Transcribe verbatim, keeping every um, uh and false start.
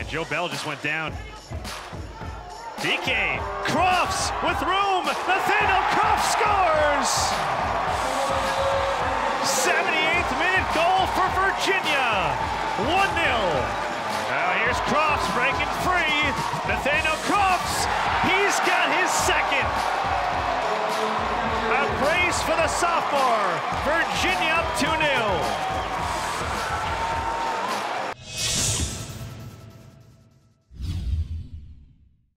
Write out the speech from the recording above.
Joe Bell just went down. D K, Crofts with room. Nathaniel Crofts scores! seventy-eighth minute goal for Virginia. one nil. Now here's Crofts breaking free. Nathaniel Crofts, he's got his second. A brace for the sophomore. Virginia up two nil.